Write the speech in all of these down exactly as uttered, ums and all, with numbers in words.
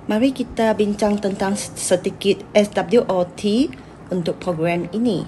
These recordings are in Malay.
Mari kita bincang tentang sedikit S W O T untuk program ini.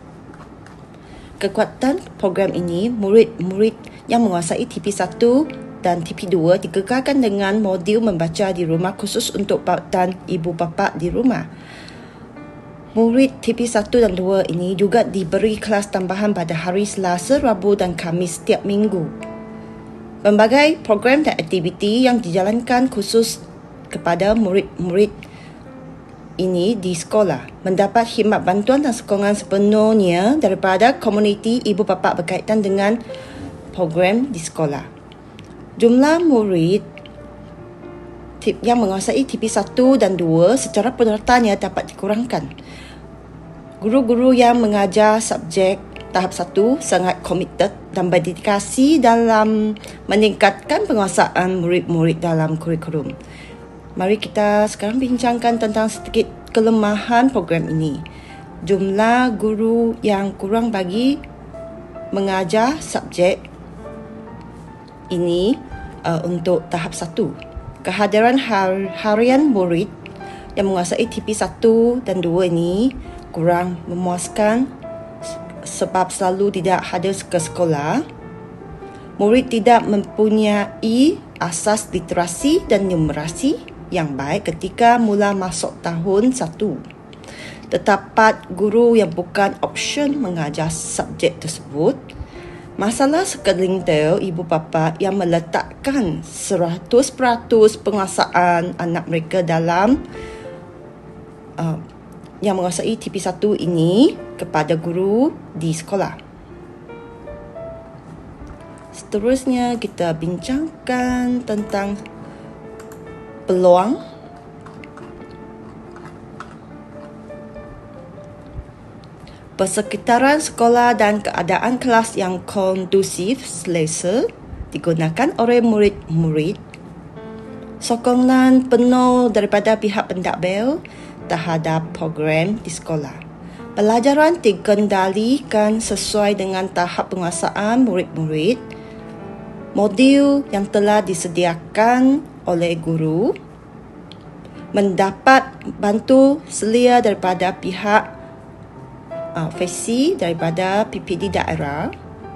Kekuatan program ini, murid-murid yang menguasai T P satu dan T P dua dikekalkan dengan modul membaca di rumah khusus untuk bapa dan ibu bapa di rumah. Murid T P satu dan dua ini juga diberi kelas tambahan pada hari Selasa, Rabu dan Khamis setiap minggu. Pelbagai program dan aktiviti yang dijalankan khusus kepada murid-murid ini di sekolah mendapat khidmat bantuan dan sokongan sepenuhnya daripada komuniti ibu bapa berkaitan dengan program di sekolah. Jumlah murid yang menguasai T P satu dan dua secara penurutannya dapat dikurangkan. Guru-guru yang mengajar subjek tahap satu sangat komited dan berdedikasi dalam meningkatkan penguasaan murid-murid dalam kurikulum. Mari kita sekarang bincangkan tentang sedikit kelemahan program ini. Jumlah guru yang kurang bagi mengajar subjek ini uh, untuk tahap satu. Kehadiran har- harian murid yang menguasai T P satu dan dua ini kurang memuaskan sebab selalu tidak hadir ke sekolah. Murid tidak mempunyai asas literasi dan numerasi yang baik ketika mula masuk tahun satu. Terdapat guru yang bukan option mengajar subjek tersebut. Masalah sekelintir ibu bapa yang meletakkan seratus peratus penguasaan anak mereka dalam uh, yang menguasai T P satu ini kepada guru di sekolah. Seterusnya kita bincangkan tentang peluang persekitaran sekolah dan keadaan kelas yang kondusif selesa digunakan oleh murid-murid, sokongan penuh daripada pihak pentadbir terhadap program di sekolah. Pelajaran dikendalikan sesuai dengan tahap penguasaan murid-murid, modul yang telah disediakan oleh guru, mendapat bantu selia daripada pihak uh, F A S I daripada P P D daerah.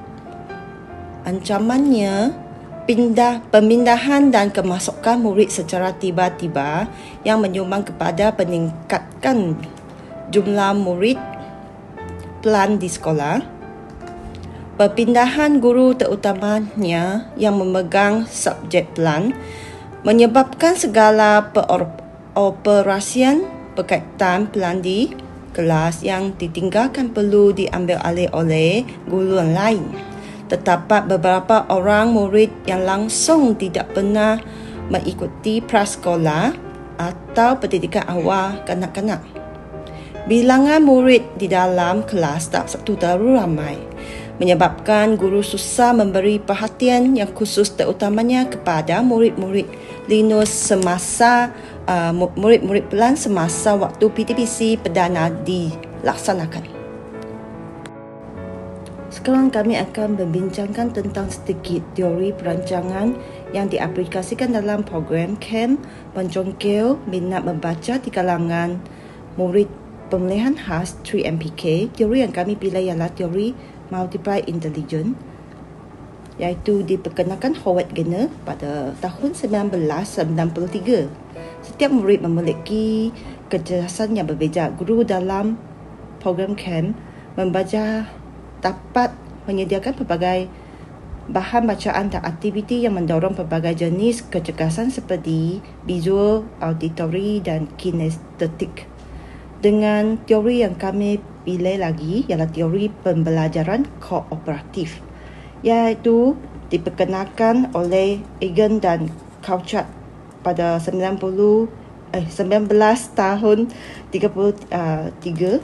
Ancamannya pindah pemindahan dan kemasukan murid secara tiba-tiba yang menyumbang kepada peningkatan jumlah murid pelan di sekolah. Perpindahan guru terutamanya yang memegang subjek pelan menyebabkan segala peroperasian berkaitan pelan di kelas yang ditinggalkan perlu diambil alih oleh guru lain. Terdapat beberapa orang murid yang langsung tidak pernah mengikuti prasekolah atau pendidikan awal kanak-kanak. Bilangan murid di dalam kelas tahap satu terlalu ramai, menyebabkan guru susah memberi perhatian yang khusus terutamanya kepada murid-murid Linus semasa uh, murid-murid pelan semasa waktu P T P C perdana dilaksanakan. Sekarang kami akan membincangkan tentang sedikit teori perancangan yang diaplikasikan dalam program C A M menjangkau minat membaca di kalangan murid pemilihan khas tiga M P K. Teori yang kami pilih ialah teori Multiple Intelligence, iaitu diperkenalkan Howard Gardner pada tahun sembilan belas sembilan puluh tiga. Setiap murid memiliki kecerdasan yang berbeza. Guru dalam program C A M membaca dapat menyediakan pelbagai bahan bacaan dan aktiviti yang mendorong pelbagai jenis kecerdasan seperti visual, auditory dan kinestetik. Dengan teori yang kami pilih lagi ialah teori pembelajaran kooperatif, iaitu diperkenalkan oleh Egan dan Couchard pada sembilan puluh eh sembilan belas tahun tiga puluh tiga,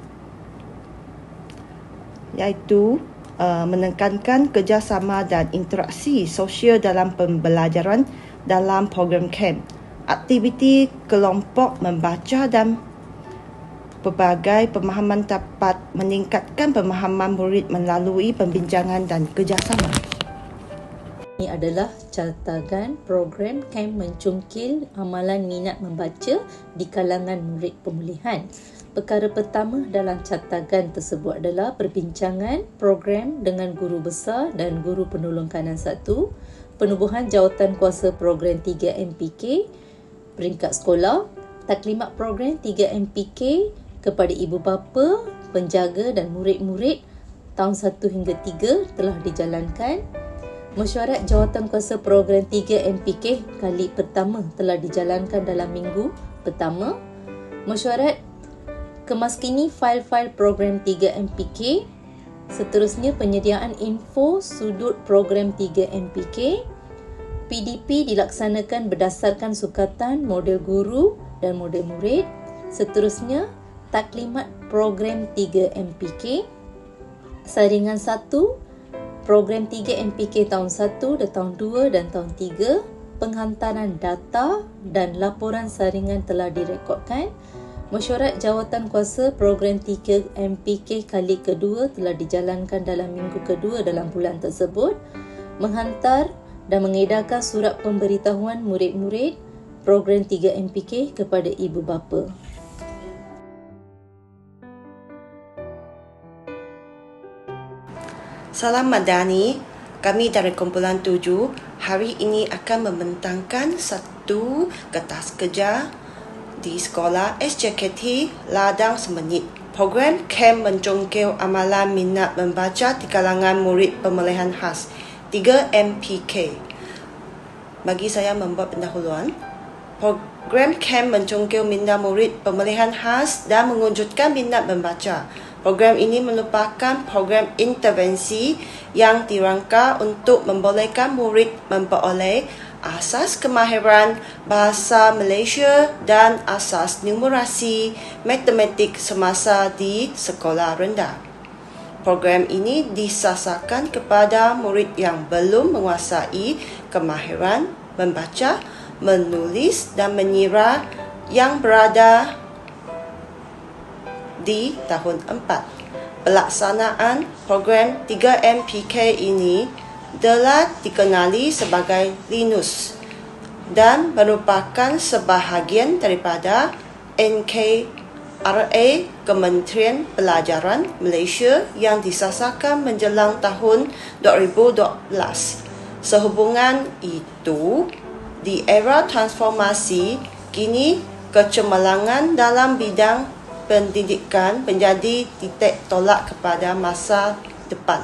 iaitu uh, menekankan kerjasama dan interaksi sosial dalam pembelajaran dalam program C A M. Aktiviti kelompok membaca dan pelbagai pemahaman dapat meningkatkan pemahaman murid melalui pembincangan dan kerjasama. Ini adalah catagan program Kem Mencungkil Amalan Minat Membaca di kalangan murid pemulihan. Perkara pertama dalam catagan tersebut adalah perbincangan program dengan guru besar dan guru penolong kanan satu, penubuhan jawatan kuasa program tiga M P K peringkat sekolah, taklimat program tiga M P K kepada ibu bapa, penjaga dan murid-murid tahun satu hingga tiga telah dijalankan. Mesyuarat jawatan kuasa program tiga M P K kali pertama telah dijalankan dalam minggu pertama. Mesyuarat kemaskini fail-fail program tiga M P K. Seterusnya penyediaan info sudut program tiga M P K. P D P dilaksanakan berdasarkan sukatan model guru dan model murid. Seterusnya taklimat program tiga M P K. Saringan satu program tiga M P K tahun satu dan tahun dua dan tahun tiga, penghantaran data dan laporan saringan telah direkodkan. Mesyuarat jawatan kuasa program tiga M P K kali kedua telah dijalankan dalam minggu kedua dalam bulan tersebut. Menghantar dan mengedarkan surat pemberitahuan murid-murid program tiga M P K kepada ibu bapa. Salam Madani, kami dari kumpulan tujuh hari ini akan membentangkan satu kertas kerja di sekolah S J K T Ladang Semenit. Program Kem Mencungkil Amalan Minat Membaca di kalangan murid pemulihan khas tiga M P K. Bagi saya membuat pendahuluan. Program Kem Mencungkil Minat Murid Pemulihan Khas dan Mewujudkan Minat Membaca. Program ini merupakan program intervensi yang dirangka untuk membolehkan murid memperoleh asas kemahiran bahasa Malaysia dan asas numerasi matematik semasa di sekolah rendah. Program ini disasarkan kepada murid yang belum menguasai kemahiran membaca, menulis dan mengira yang berada di tahun empat. Pelaksanaan program tiga M P K ini telah dikenali sebagai Linus dan merupakan sebahagian daripada N K R A Kementerian Pelajaran Malaysia yang disasarkan menjelang tahun dua ribu dua belas. Sehubungan itu, di era transformasi, kini kecemerlangan dalam bidang pendidikan menjadi titik tolak kepada masa depan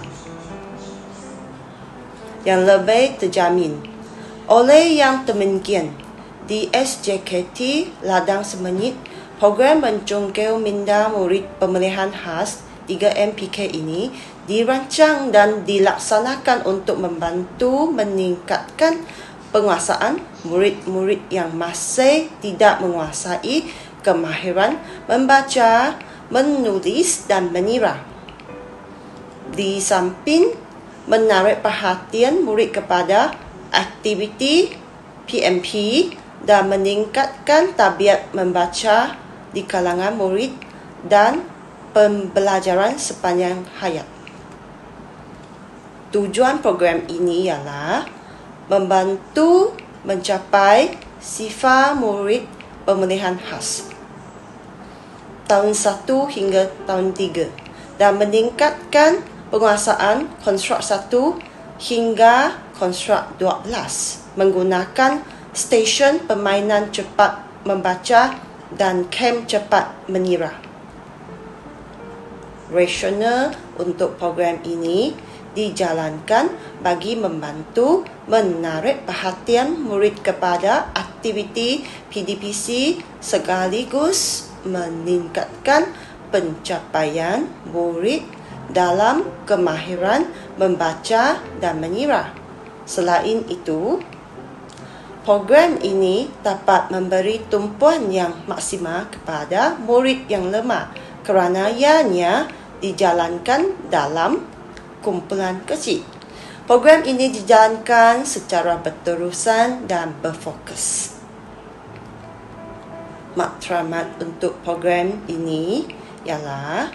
yang lebih terjamin. Oleh yang demikian, di S J K T Ladang Semenit, program Mencungkil Minda Murid Pemulihan Khas tiga M P K ini dirancang dan dilaksanakan untuk membantu meningkatkan penguasaan murid-murid yang masih tidak menguasai kemahiran membaca, menulis dan mengira. Di samping menarik perhatian murid kepada aktiviti P M P dan meningkatkan tabiat membaca di kalangan murid dan pembelajaran sepanjang hayat. Tujuan program ini ialah membantu mencapai sifar murid pemulihan khas tahun satu hingga tahun tiga dan meningkatkan penguasaan konstruk satu hingga konstruk dua belas menggunakan stesen permainan cepat membaca dan kem cepat mengira. Rasional untuk program ini dijalankan bagi membantu menarik perhatian murid kepada aktiviti P D P C sekaligus meningkatkan pencapaian murid dalam kemahiran membaca dan mengira. Selain itu, program ini dapat memberi tumpuan yang maksimal kepada murid yang lemah kerana ianya dijalankan dalam kumpulan kecil. Program ini dijalankan secara berterusan dan berfokus. Matlamat untuk program ini ialah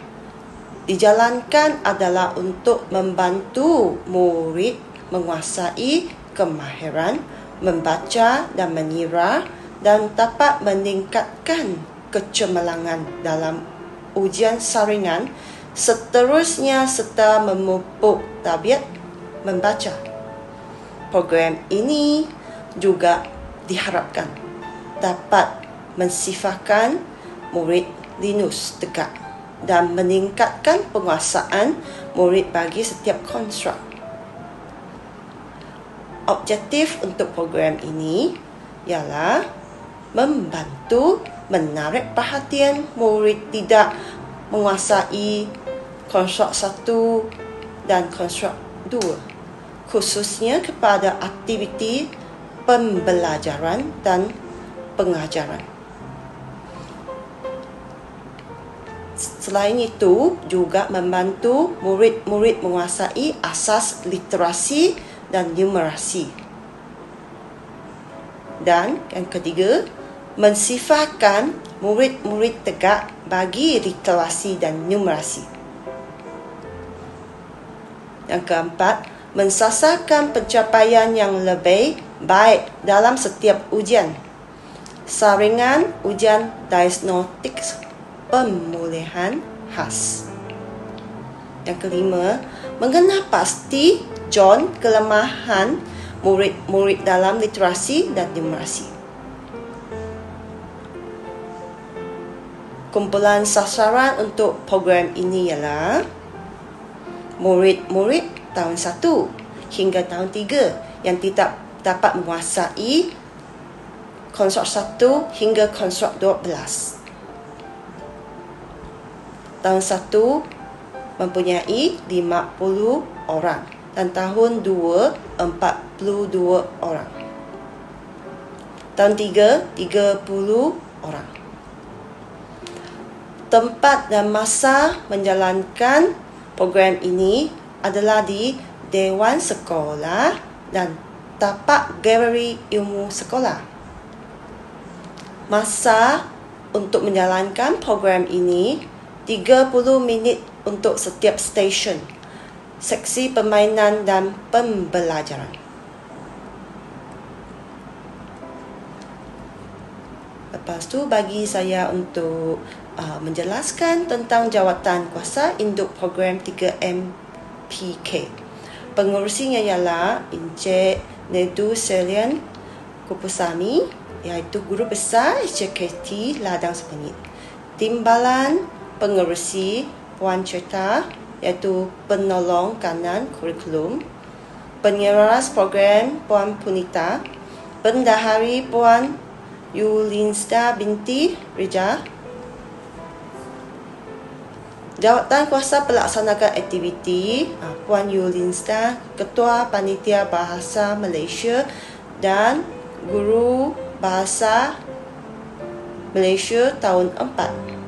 dijalankan adalah untuk membantu murid menguasai kemahiran membaca dan mengira dan dapat meningkatkan kecemerlangan dalam ujian saringan, seterusnya serta memupuk tabiat membaca. Program ini juga diharapkan dapat mensifatkan murid Linus tegak dan meningkatkan penguasaan murid bagi setiap konstruk. Objektif untuk program ini ialah membantu menarik perhatian murid tidak menguasai konstruk satu dan konstruk dua, khususnya kepada aktiviti pembelajaran dan pengajaran. Selain itu, juga membantu murid-murid menguasai asas literasi dan numerasi. Dan yang ketiga, mensifatkan murid-murid tegak bagi literasi dan numerasi. Yang keempat, mensasarkan pencapaian yang lebih baik dalam setiap ujian. Saringan ujian diagnostik pemulihan khas. Yang kelima, mengenal pasti John kelemahan murid-murid dalam literasi dan numerasi. Kumpulan sasaran untuk program ini ialah murid-murid tahun satu hingga tahun tiga yang tidak dapat menguasai konstruk satu hingga konstruk dua belas. Tahun satu mempunyai lima puluh orang dan tahun dua empat puluh dua orang. Tahun tiga tiga puluh orang. Tempat dan masa menjalankan program ini adalah di Dewan Sekolah dan tapak galeri ilmu sekolah. Masa untuk menjalankan program ini tiga puluh minit untuk setiap stesen, seksi permainan dan pembelajaran. Lepas tu bagi saya untuk uh, menjelaskan tentang jawatan kuasa induk program tiga M P K. Pengurusinya ialah Encik Nedu Selian Kupusami, iaitu Guru Besar H K T Ladang Sepengit. Timbalan pengerusi Puan Cerita, iaitu penolong kanan kurikulum. Penyeras program Puan Punita. Bendahari Puan Yulinsta binti Rija. Jawatan kuasa pelaksanakan aktiviti Puan Yulinsta, Ketua Panitia Bahasa Malaysia dan Guru Bahasa Malaysia tahun empat.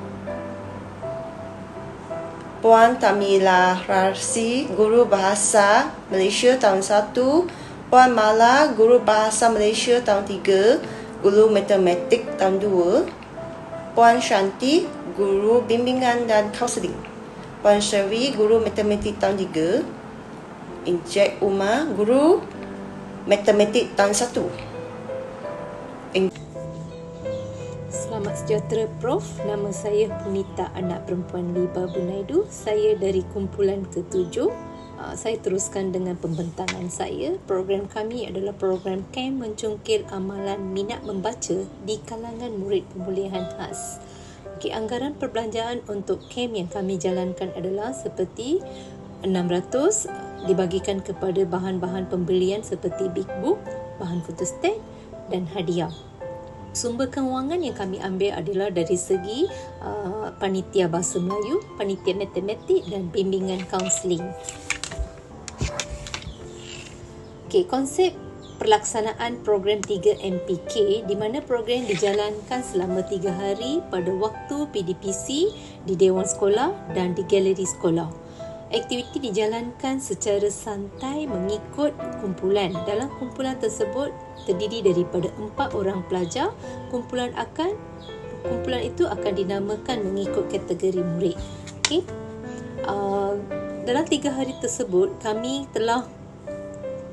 Puan Tamila Rarsi, Guru Bahasa Malaysia tahun satu. Puan Mala, Guru Bahasa Malaysia tahun tiga. Guru Matematik tahun dua. Puan Shanti, Guru Bimbingan dan Kaunseling. Puan Sherry, Guru Matematik tahun tiga. Encik Umar, Guru Matematik tahun satu. Selamat sejahtera Prof. Nama saya Punita, anak perempuan Liba Bunaidu. Saya dari kumpulan ketujuh. Uh, saya teruskan dengan pembentangan saya. Program kami adalah program Camp Mencungkil Amalan Minat Membaca di kalangan murid pemulihan khas. Okay, anggaran perbelanjaan untuk camp yang kami jalankan adalah seperti enam ratus dibagikan kepada bahan-bahan pembelian seperti big book, bahan fotostat dan hadiah. Sumber kewangan yang kami ambil adalah dari segi uh, panitia bahasa Melayu, panitia matematik dan bimbingan kaunseling. Okey, konsep pelaksanaan program tiga M P K di mana program dijalankan selama tiga hari pada waktu P D P C di Dewan Sekolah dan di galeri sekolah. Aktiviti dijalankan secara santai mengikut kumpulan. Dalam kumpulan tersebut terdiri daripada empat orang pelajar. Kumpulan akan kumpulan itu akan dinamakan mengikut kategori murid. Okey. Uh, dalam tiga hari tersebut kami telah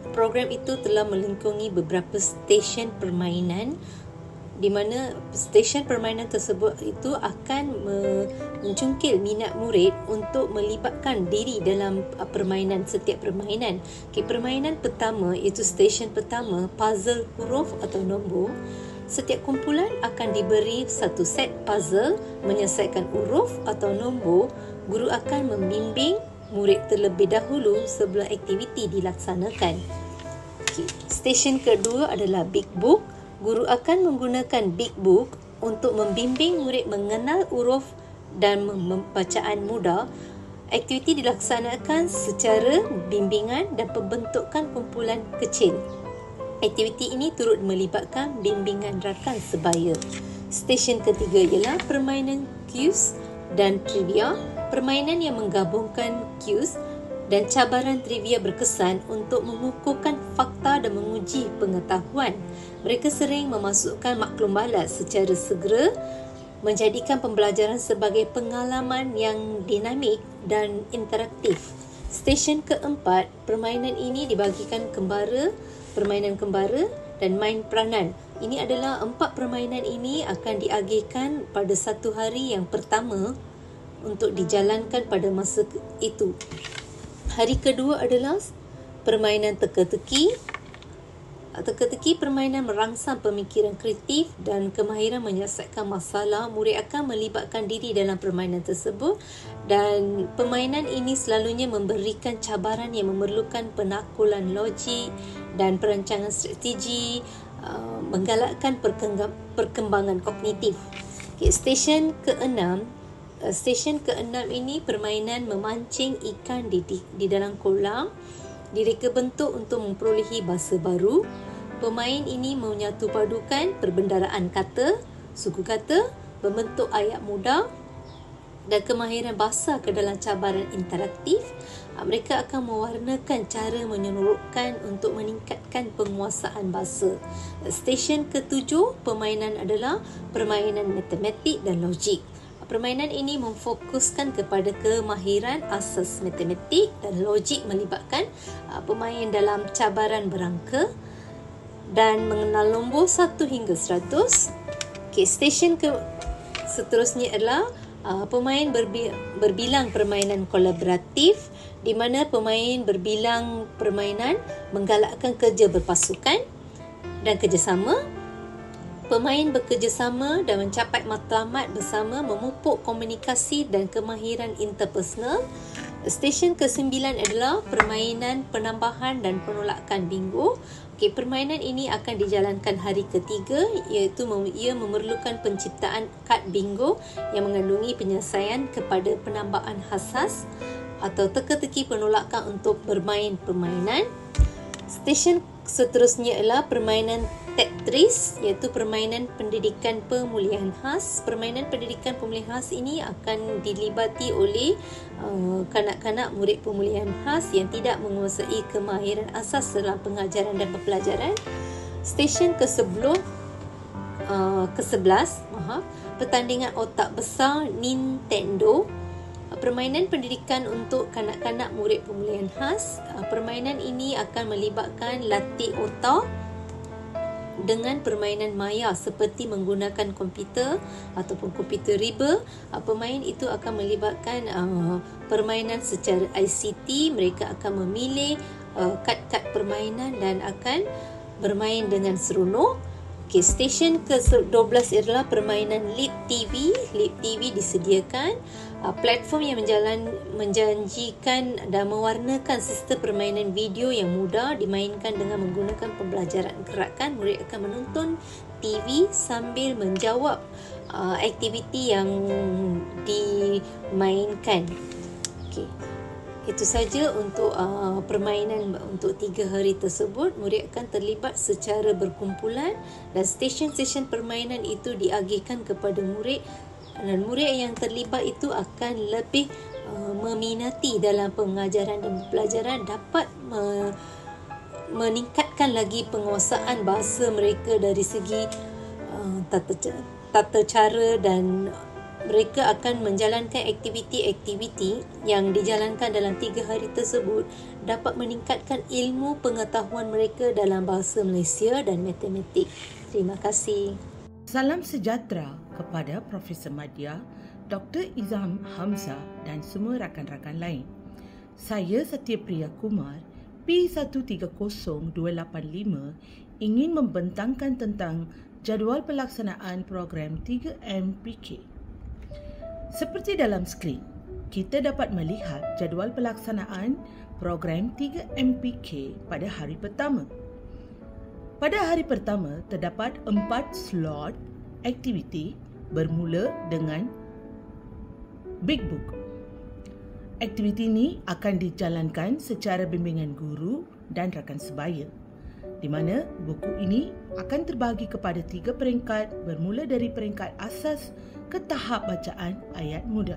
program itu telah melingkungi beberapa stesen permainan, di mana stesen permainan tersebut itu akan mencungkil minat murid untuk melibatkan diri dalam permainan, setiap permainan. Okay, permainan pertama iaitu stesen pertama, puzzle huruf atau nombor. Setiap kumpulan akan diberi satu set puzzle menyelesaikan huruf atau nombor. Guru akan membimbing murid terlebih dahulu sebelum aktiviti dilaksanakan. Okay. Stesen kedua adalah big book. Guru akan menggunakan big book untuk membimbing murid mengenal huruf dan pembacaan mudah. Aktiviti dilaksanakan secara bimbingan dan pembentukan kumpulan kecil. Aktiviti ini turut melibatkan bimbingan rakan sebaya. Stesen ketiga ialah permainan kuis dan trivia. Permainan yang menggabungkan kuis dan cabaran trivia berkesan untuk mengukuhkan fakta dan menguji pengetahuan. Mereka sering memasukkan maklum balas secara segera, menjadikan pembelajaran sebagai pengalaman yang dinamik dan interaktif. Stesen keempat, permainan ini dibagikan kembara, permainan kembara dan main peranan. Ini adalah empat permainan ini akan diagihkan pada satu hari yang pertama untuk dijalankan pada masa itu. Hari kedua adalah permainan teka-teki. Teka-teki permainan merangsang pemikiran kreatif dan kemahiran menyelesaikan masalah. Murid akan melibatkan diri dalam permainan tersebut, dan permainan ini selalunya memberikan cabaran yang memerlukan penaklukan logik dan perancangan strategi, uh, menggalakkan perkembangan kognitif. Okay, stesen keenam Stesen keenam ini permainan memancing ikan di, di, di dalam kolam. Direka bentuk untuk memperolehi bahasa baru. Pemain ini menyatupadukan perbendaraan kata, suku kata, membentuk ayat mudah dan kemahiran bahasa ke dalam cabaran interaktif. Mereka akan mewarnakan cara menyeronokkan untuk meningkatkan penguasaan bahasa. Stesen ketujuh, permainan adalah permainan matematik dan logik. Permainan ini memfokuskan kepada kemahiran asas matematik dan logik, melibatkan uh, pemain dalam cabaran berangka dan mengenal nombor satu hingga seratus. Okay, stesen ke seterusnya adalah uh, pemain berbi- berbilang permainan kolaboratif, di mana pemain berbilang permainan menggalakkan kerja berpasukan dan kerjasama. Pemain bekerjasama dan mencapai matlamat bersama, memupuk komunikasi dan kemahiran interpersonal. Stesen kesembilan adalah permainan penambahan dan penolakan bingo. Okay, permainan ini akan dijalankan hari ketiga, iaitu ia memerlukan penciptaan kad bingo yang mengandungi penyelesaian kepada penambahan khas atau teka-teki penolakan untuk bermain permainan. Stesen seterusnya adalah permainan Tetris, iaitu permainan pendidikan pemulihan khas. Permainan pendidikan pemulihan khas ini akan dilibati oleh uh, kanak-kanak murid pemulihan khas yang tidak menguasai kemahiran asas dalam pengajaran dan pembelajaran. Stesen ke-sepuluh, uh, ke-sebelas, maaf, pertandingan otak besar Nintendo. Permainan pendidikan untuk kanak-kanak murid pemulihan khas. Permainan ini akan melibatkan latih otak dengan permainan maya seperti menggunakan komputer ataupun komputer riba. Pemain itu akan melibatkan uh, permainan secara I C T. Mereka akan memilih uh, kad-kad permainan dan akan bermain dengan seronok. Okay, stesen ke dua belas adalah permainan Leap T V. Leap T V disediakan uh, platform yang menjalan, menjanjikan dan mewarnakan sistem permainan video yang mudah dimainkan dengan menggunakan pembelajaran gerakan. Murid akan menonton T V sambil menjawab uh, aktiviti yang dimainkan. Okay. Itu saja untuk uh, permainan untuk tiga hari tersebut. Murid akan terlibat secara berkumpulan dan stesen-stesen permainan itu diagihkan kepada murid, dan murid yang terlibat itu akan lebih uh, meminati dalam pengajaran dan pelajaran, dapat me- meningkatkan lagi penguasaan bahasa mereka dari segi uh, tata, tata cara, dan mereka akan menjalankan aktiviti-aktiviti yang dijalankan dalam tiga hari tersebut dapat meningkatkan ilmu pengetahuan mereka dalam bahasa Malaysia dan matematik. Terima kasih. Salam sejahtera kepada Profesor Madya, Doktor Izam Hamzah dan semua rakan-rakan lain. Saya Satyapriya Kumar, P satu tiga kosong dua lapan lima, ingin membentangkan tentang jadual pelaksanaan program tiga M P K. Seperti dalam skrin, kita dapat melihat jadual pelaksanaan program tiga M P K pada hari pertama. Pada hari pertama, terdapat empat slot aktiviti bermula dengan Big Book. Aktiviti ini akan dijalankan secara bimbingan guru dan rakan sebaya, di mana buku ini akan terbahagi kepada tiga peringkat bermula dari peringkat asas ke tahap bacaan ayat muda.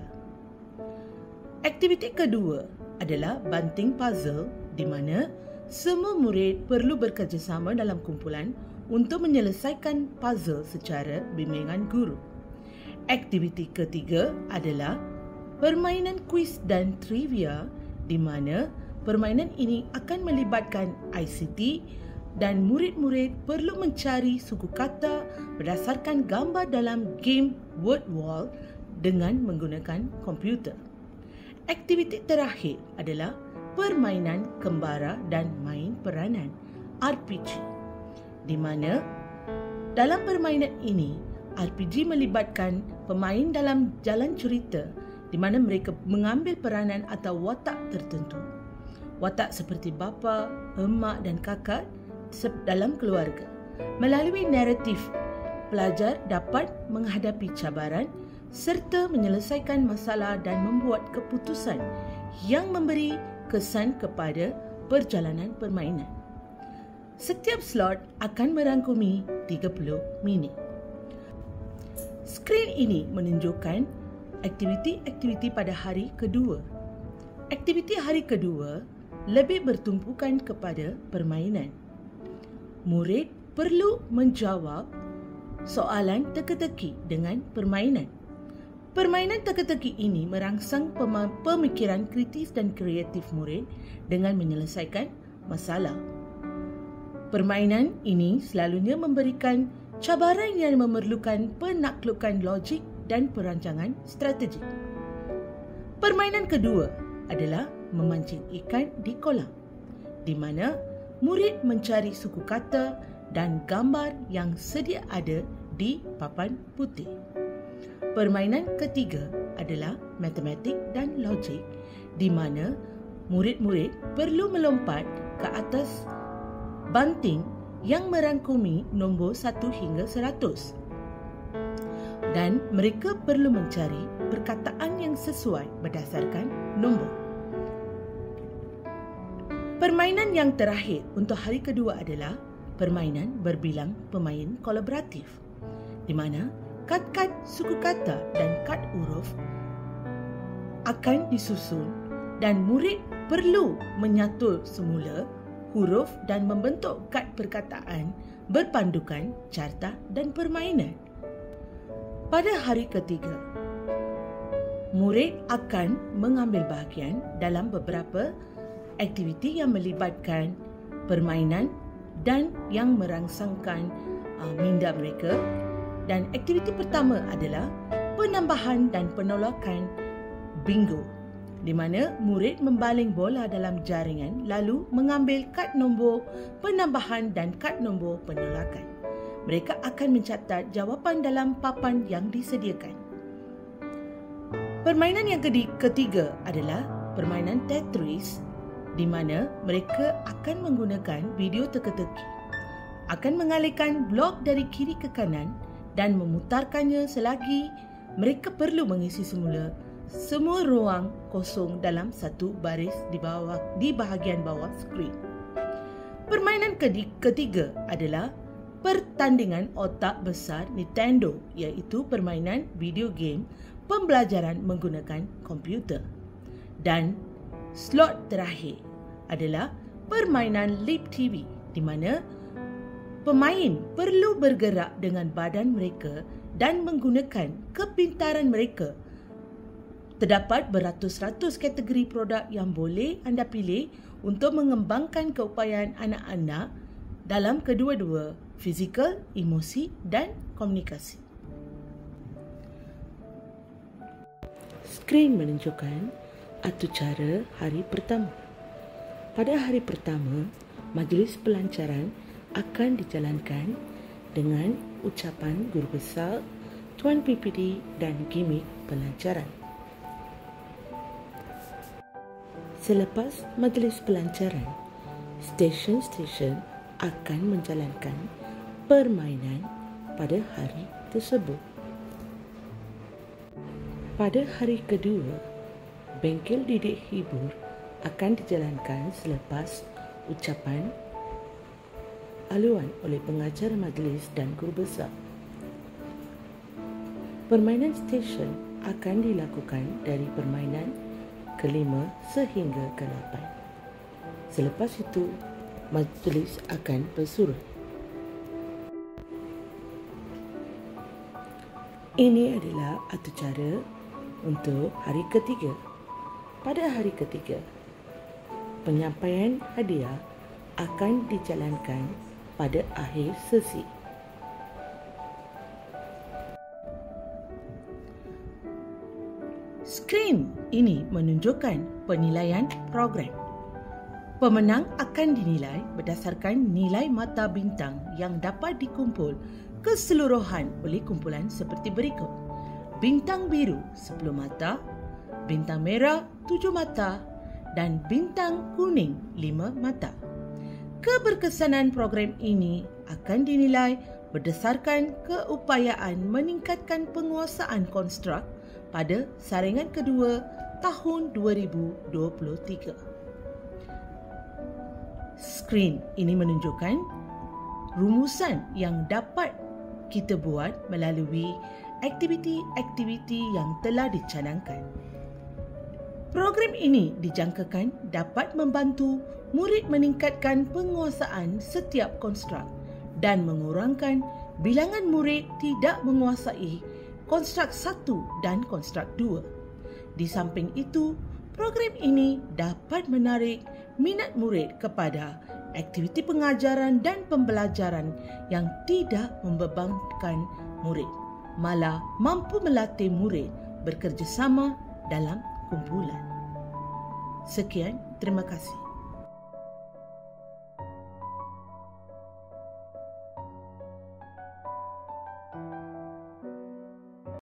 Aktiviti kedua adalah banting puzzle, di mana semua murid perlu bekerjasama dalam kumpulan untuk menyelesaikan puzzle secara bimbingan guru. Aktiviti ketiga adalah permainan kuis dan trivia, di mana permainan ini akan melibatkan I C T dan murid-murid perlu mencari suku kata berdasarkan gambar dalam game word wall dengan menggunakan komputer. Aktiviti terakhir adalah permainan kembara dan main peranan R P G, di mana dalam permainan ini R P G melibatkan pemain dalam jalan cerita di mana mereka mengambil peranan atau watak tertentu. Watak seperti bapa, emak dan kakak dalam keluarga. Melalui naratif, pelajar dapat menghadapi cabaran serta menyelesaikan masalah dan membuat keputusan yang memberi kesan kepada perjalanan permainan. Setiap slot akan merangkumi tiga puluh minit. Skrin ini menunjukkan aktiviti-aktiviti pada hari kedua. Aktiviti hari kedua lebih bertumpukan kepada permainan. Murid perlu menjawab soalan teka-teki dengan permainan. Permainan teka-teki ini merangsang pemikiran kritis dan kreatif murid dengan menyelesaikan masalah. Permainan ini selalunya memberikan cabaran yang memerlukan penaklukan logik dan perancangan strategi. Permainan kedua adalah memancing ikan di kolam, di mana murid mencari suku kata dan gambar yang sedia ada di papan putih. Permainan ketiga adalah matematik dan logik, di mana murid-murid perlu melompat ke atas banting yang merangkumi nombor satu hingga seratus. Dan mereka perlu mencari perkataan yang sesuai berdasarkan nombor. Permainan yang terakhir untuk hari kedua adalah permainan berbilang pemain kolaboratif, di mana kad-kad suku kata dan kad huruf akan disusun dan murid perlu menyatur semula huruf dan membentuk kad perkataan berpandukan carta dan permainan. Pada hari ketiga, murid akan mengambil bahagian dalam beberapa aktiviti yang melibatkan permainan dan yang merangsangkan uh, minda mereka. Dan aktiviti pertama adalah penambahan dan penolakan bingo, di mana murid membaling bola dalam jaringan lalu mengambil kad nombor penambahan dan kad nombor penolakan. Mereka akan mencatat jawapan dalam papan yang disediakan. Permainan yang ketiga adalah permainan Tetris, di mana mereka akan menggunakan video teka-teki, akan mengalihkan blok dari kiri ke kanan dan memutarkannya selagi mereka perlu mengisi semula semua ruang kosong dalam satu baris di bawah di bahagian bawah skrin. Permainan ketiga adalah pertandingan otak besar Nintendo, iaitu permainan video game pembelajaran menggunakan komputer. Dan slot terakhir adalah permainan Leap T V, di mana pemain perlu bergerak dengan badan mereka dan menggunakan kepintaran mereka Terdapat beratus-ratus kategori produk yang boleh anda pilih untuk mengembangkan keupayaan anak-anak dalam kedua-dua fizikal, emosi dan komunikasi. Skrin menunjukkan atur cara hari pertama. Pada hari pertama, majlis pelancaran akan dijalankan dengan ucapan guru besar, tuan P P D dan gimik pelancaran. Selepas majlis pelancaran, stesen-stesen akan menjalankan permainan pada hari tersebut. Pada hari kedua, bengkel didik hibur akan dijalankan selepas ucapan haluan oleh pengajar majlis dan guru besar. Permainan stesen akan dilakukan dari permainan kelima sehingga ke lapan. Selepas itu, majlis akan bersuruh. Ini adalah atur cara untuk hari ketiga. Pada hari ketiga, penyampaian hadiah akan dijalankan pada akhir sesi. Skrin ini menunjukkan penilaian program. Pemenang akan dinilai berdasarkan nilai mata bintang yang dapat dikumpul keseluruhan oleh kumpulan seperti berikut. Bintang biru sepuluh mata, bintang merah tujuh mata dan bintang kuning lima mata. Keberkesanan program ini akan dinilai berdasarkan keupayaan meningkatkan penguasaan konstruk pada saringan kedua tahun dua ribu dua puluh tiga. Skrin ini menunjukkan rumusan yang dapat kita buat melalui aktiviti-aktiviti yang telah dicanangkan. Program ini dijangkakan dapat membantu murid meningkatkan penguasaan setiap konstruk dan mengurangkan bilangan murid tidak menguasai konstruk satu dan konstruk dua. Di samping itu, program ini dapat menarik minat murid kepada aktiviti pengajaran dan pembelajaran yang tidak membebankan murid, malah mampu melatih murid bekerjasama dalam kumpulan. Sekian, terima kasih.